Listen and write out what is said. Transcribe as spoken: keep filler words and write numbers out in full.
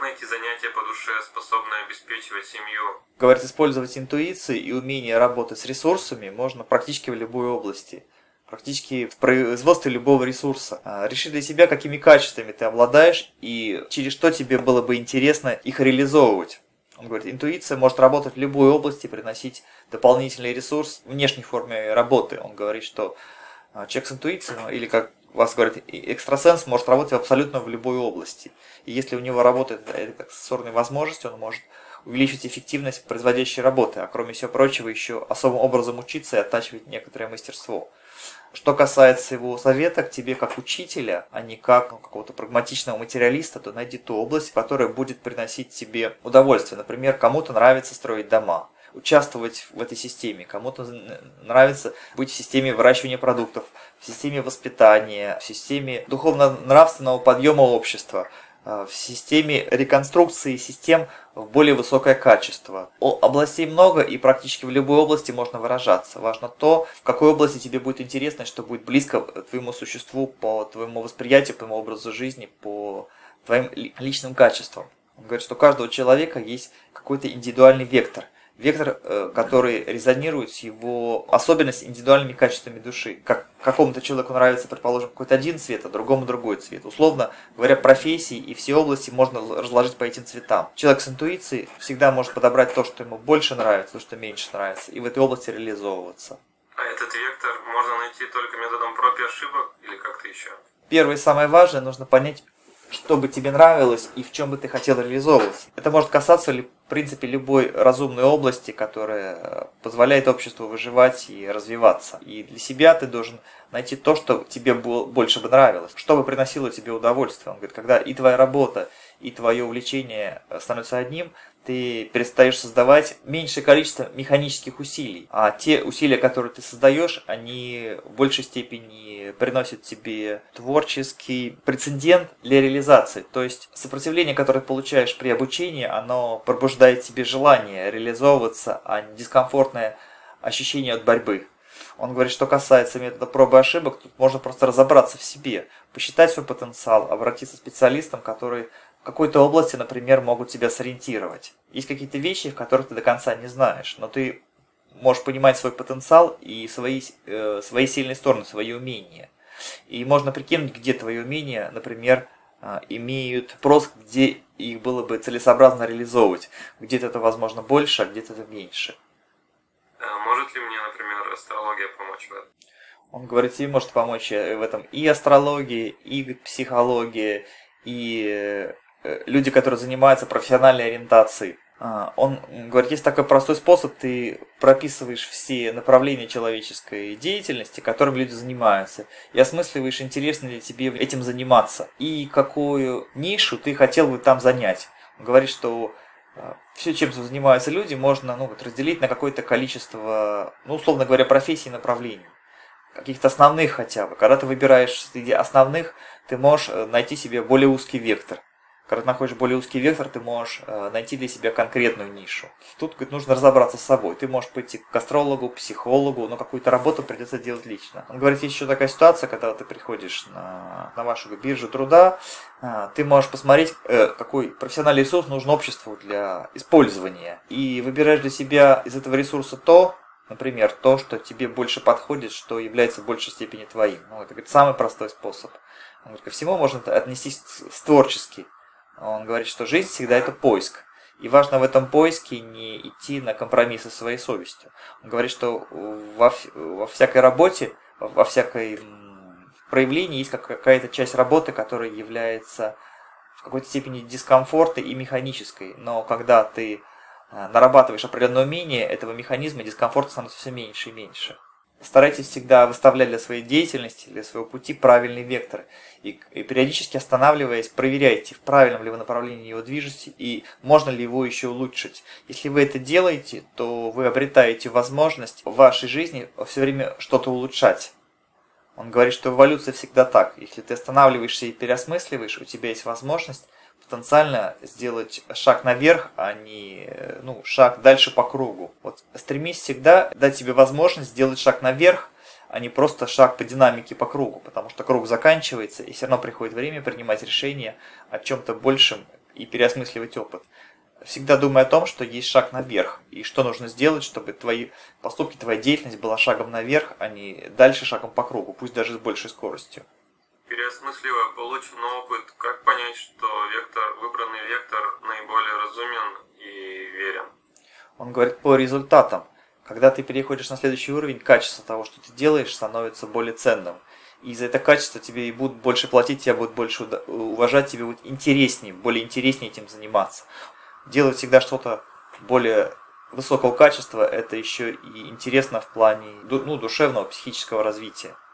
найти занятие по душе, способное обеспечивать семью? Говорит, использовать интуицию и умение работать с ресурсами можно практически в любой области. Практически в производстве любого ресурса. Реши для себя, какими качествами ты обладаешь и через что тебе было бы интересно их реализовывать. Он говорит, интуиция может работать в любой области, приносить дополнительный ресурс в внешней форме работы. Он говорит, что человек с интуицией, или как вас говорят, экстрасенс, может работать абсолютно в любой области. И если у него работает эта сенсорная возможность, он может увеличить эффективность производящей работы, а кроме всего прочего еще особым образом учиться и оттачивать некоторое мастерство. Что касается его совета к тебе как учителя, а не как ну, какого-то прагматичного материалиста, то найди ту область, которая будет приносить тебе удовольствие. Например, кому-то нравится строить дома, участвовать в этой системе, кому-то нравится быть в системе выращивания продуктов, в системе воспитания, в системе духовно-нравственного подъема общества, в системе реконструкции систем в более высокое качество. Областей много, и практически в любой области можно выражаться. Важно то, в какой области тебе будет интересно, что будет близко к твоему существу, по твоему восприятию, по твоему образу жизни, по твоим личным качествам. Он говорит, что у каждого человека есть какой-то индивидуальный вектор. Вектор, который резонирует с его особенностями, индивидуальными качествами души. Как какому-то человеку нравится, предположим, какой-то один цвет, а другому другой цвет. Условно говоря, профессии и все области можно разложить по этим цветам. Человек с интуицией всегда может подобрать то, что ему больше нравится, то, что меньше нравится, и в этой области реализовываться. А этот вектор можно найти только методом проб и ошибок или как-то еще? Первое и самое важное, нужно понять, что бы тебе нравилось и в чем бы ты хотел реализовываться. Это может касаться, в принципе, любой разумной области, которая позволяет обществу выживать и развиваться. И для себя ты должен найти то, что тебе больше бы нравилось, что бы приносило тебе удовольствие. Он говорит, когда и твоя работа, и твое увлечение становятся одним, ты перестаешь создавать меньшее количество механических усилий. А те усилия, которые ты создаешь, они в большей степени приносят тебе творческий прецедент для реализации. То есть сопротивление, которое ты получаешь при обучении, оно пробуждает в тебе желание реализовываться, а не дискомфортное ощущение от борьбы. Он говорит, что касается метода пробы и ошибок, тут можно просто разобраться в себе, посчитать свой потенциал, обратиться к специалистам, которые в какой-то области, например, могут тебя сориентировать. Есть какие-то вещи, в которых ты до конца не знаешь, но ты можешь понимать свой потенциал и свои, э, свои сильные стороны, свои умения. И можно прикинуть, где твои умения, например, э, имеют спрос, где их было бы целесообразно реализовывать. Где-то это, возможно, больше, а где-то это меньше. Может ли мне, например, астрология помочь в этом? Он говорит, тебе может помочь в этом и астрология, и психология, и люди, которые занимаются профессиональной ориентацией. Он говорит, есть такой простой способ, ты прописываешь все направления человеческой деятельности, которыми люди занимаются, и осмысливаешь, интересно ли тебе этим заниматься, и какую нишу ты хотел бы там занять. Он говорит, что все, чем занимаются люди, можно ну, вот, разделить на какое-то количество, ну, условно говоря, профессий и направлений. Каких-то основных хотя бы. Когда ты выбираешь среди основных, ты можешь найти себе более узкий вектор. Когда ты находишь более узкий вектор, ты можешь найти для себя конкретную нишу. Тут говорит, нужно разобраться с собой. Ты можешь пойти к астрологу, психологу, но какую-то работу придется делать лично. Он говорит, есть еще такая ситуация, когда ты приходишь на, на вашу биржу труда, ты можешь посмотреть, какой профессиональный ресурс нужен обществу для использования. И выбираешь для себя из этого ресурса то, например, то, что тебе больше подходит, что является в большей степени твоим. Ну, это говорит, самый простой способ. Он говорит, ко всему можно отнестись творчески. Он говорит, что жизнь всегда это поиск. И важно в этом поиске не идти на компромиссы со своей совестью. Он говорит, что во, во всякой работе, во всякой проявлении есть какая-то часть работы, которая является в какой-то степени дискомфортной и механической. Но когда ты нарабатываешь определенное умение, этого механизма дискомфорта становится все меньше и меньше. Старайтесь всегда выставлять для своей деятельности, для своего пути правильный вектор. И, и периодически останавливаясь, проверяйте, в правильном ли вы направлении его движете и можно ли его еще улучшить. Если вы это делаете, то вы обретаете возможность в вашей жизни все время что-то улучшать. Он говорит, что эволюция всегда так. Если ты останавливаешься и переосмысливаешь, у тебя есть возможность потенциально сделать шаг наверх, а не ну, шаг дальше по кругу. Вот стремись всегда дать себе возможность сделать шаг наверх, а не просто шаг по динамике по кругу, потому что круг заканчивается, и все равно приходит время принимать решение о чем-то большем и переосмысливать опыт. Всегда думай о том, что есть шаг наверх, и что нужно сделать, чтобы твои поступки, твоя деятельность была шагом наверх, а не дальше шагом по кругу, пусть даже с большей скоростью. Переосмысливая полученный опыт, как понять, что вектор, выбранный вектор наиболее разумен и верен? Он говорит по результатам. Когда ты переходишь на следующий уровень, качество того, что ты делаешь, становится более ценным. И за это качество тебе и будут больше платить, тебя будут больше уважать, тебе будет интереснее, более интереснее этим заниматься. Делать всегда что-то более высокого качества, это еще и интересно в плане ну, душевного, психического развития.